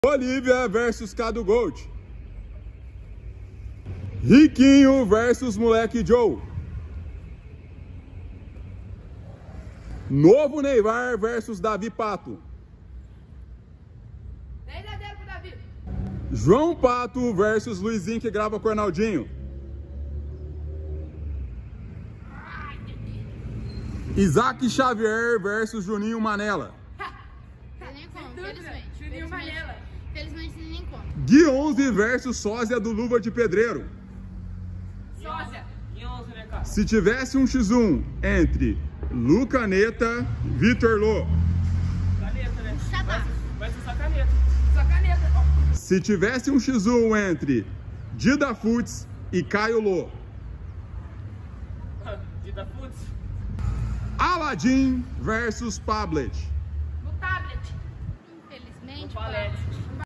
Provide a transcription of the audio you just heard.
Olivia versus Cado Gold. Riquinho versus Moleque Joe. Novo Neymar versus Davi Pato. 10-0 pro Davi. João Pato versus Luizinho que grava com o Arnaldinho. Isaac Xavier versus Juninho Manela. Nem como, felizmente. Juninho Manela. Felizmente nem como. Gui 11 versus Sósia do Luva de Pedreiro. Sósia. Gui 11, né, cara? Se tivesse um X1 entre Lu Caneta, Vitor Lô. Caneta, né? Chata. Vai ser só caneta. Só caneta. Se tivesse um X1 entre Dida Futs e Caio Lô. Dida Futs. Aladim versus Pablet. No tablet. Infelizmente. No palete.